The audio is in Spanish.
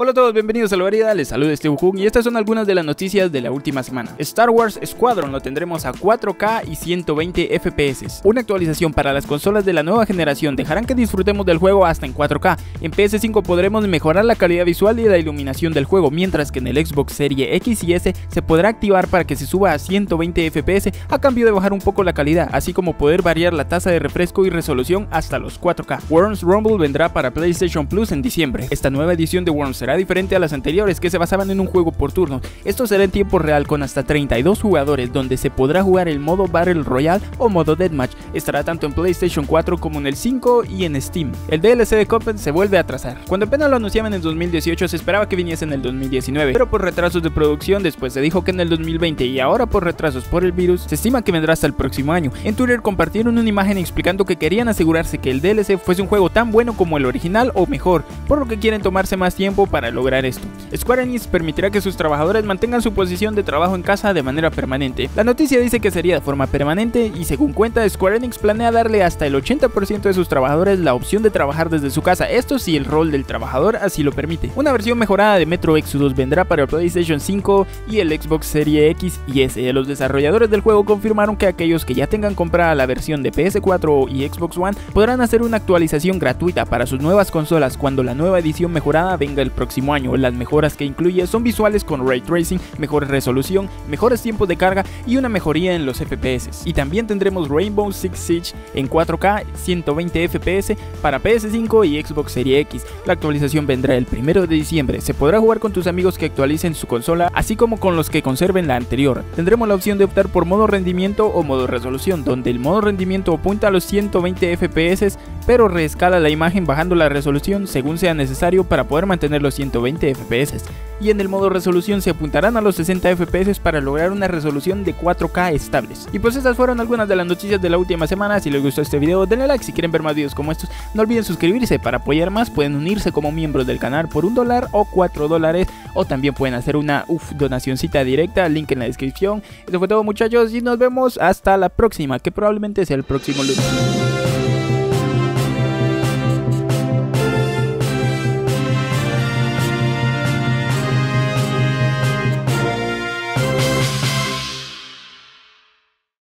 Hola a todos, bienvenidos a La Variedad, les saluda Steve Hook y estas son algunas de las noticias de la última semana. Star Wars Squadron lo tendremos a 4K y 120 FPS. Una actualización para las consolas de la nueva generación dejarán que disfrutemos del juego hasta en 4K. En PS5 podremos mejorar la calidad visual y la iluminación del juego, mientras que en el Xbox Series X y S se podrá activar para que se suba a 120 FPS a cambio de bajar un poco la calidad, así como poder variar la tasa de refresco y resolución hasta los 4K. Worms Rumble vendrá para PlayStation Plus en diciembre. Esta nueva edición de Worms será diferente a las anteriores, que se basaban en un juego por turno. Esto será en tiempo real con hasta 32 jugadores, donde se podrá jugar el modo Battle Royale o modo Deathmatch. Estará tanto en PlayStation 4 como en el 5 y en Steam. El DLC de Cuphead se vuelve a atrasar. Cuando apenas lo anunciaban en 2018 se esperaba que viniese en el 2019, pero por retrasos de producción después se dijo que en el 2020 y ahora por retrasos por el virus se estima que vendrá hasta el próximo año. En Twitter compartieron una imagen explicando que querían asegurarse que el DLC fuese un juego tan bueno como el original o mejor, por lo que quieren tomarse más tiempo para lograr esto. Square Enix permitirá que sus trabajadores mantengan su posición de trabajo en casa de manera permanente. La noticia dice que sería de forma permanente y según cuenta Square Enix planea darle hasta el 80% de sus trabajadores la opción de trabajar desde su casa, esto si el rol del trabajador así lo permite. Una versión mejorada de Metro Exodus vendrá para el PlayStation 5 y el Xbox Series X y S. Los desarrolladores del juego confirmaron que aquellos que ya tengan comprada la versión de PS4 y Xbox One podrán hacer una actualización gratuita para sus nuevas consolas cuando la nueva edición mejorada venga el próximo año. Las mejoras que incluye son visuales con Ray Tracing, mejor resolución, mejores tiempos de carga y una mejoría en los FPS. Y también tendremos Rainbow Six Siege en 4K 120 FPS para PS5 y Xbox Series X. La actualización vendrá el 1 de diciembre. Se podrá jugar con tus amigos que actualicen su consola, así como con los que conserven la anterior. Tendremos la opción de optar por modo rendimiento o modo resolución, donde el modo rendimiento apunta a los 120 FPS, pero reescala la imagen bajando la resolución según sea necesario para poder mantener los 120 FPS. Y en el modo resolución se apuntarán a los 60 FPS para lograr una resolución de 4K estables. Y pues estas fueron algunas de las noticias de la última semana. Si les gustó este video denle like, si quieren ver más videos como estos no olviden suscribirse. Para apoyar más pueden unirse como miembros del canal por $1 o $4, o también pueden hacer una donacioncita directa, link en la descripción. Esto fue todo muchachos y nos vemos hasta la próxima, que probablemente sea el próximo lunes.